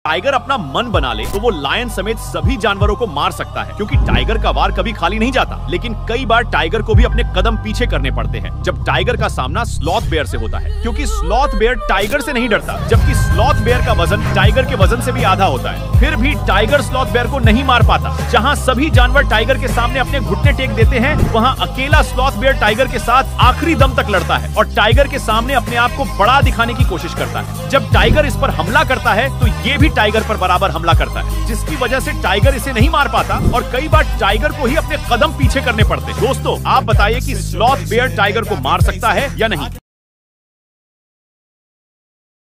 Tiger अपना मन बना ले तो वो लायन समेत सभी जानवरों को मार सकता है, क्योंकि टाइगर का वार कभी खाली नहीं जाता। लेकिन कई बार टाइगर को भी अपने कदम पीछे करने पड़ते हैं जब टाइगर का सामना स्लॉथ बेयर से होता है, क्योंकि स्लॉथ बेयर टाइगर से नहीं डरता, जबकि स्लॉथ बेयर का वजन टाइगर के वजन से भी आधा होता है। फिर भी टाइगर स्लॉथ बेयर को नहीं मार पाता। जहाँ सभी जानवर टाइगर के सामने अपने घुटने टेक देते हैं, वहाँ अकेला स्लॉथ बेयर टाइगर के साथ आखिरी दम तक लड़ता है और टाइगर के सामने अपने आप को बड़ा दिखाने की कोशिश करता है। जब टाइगर इस पर हमला करता है तो ये भी टाइगर पर बराबर हमला करता है, जिसकी वजह से टाइगर इसे नहीं मार पाता और कई बार टाइगर को ही अपने कदम पीछे करने पड़ते। दोस्तों, आप बताइए कि स्लॉथ बेयर टाइगर को मार सकता है या नहीं।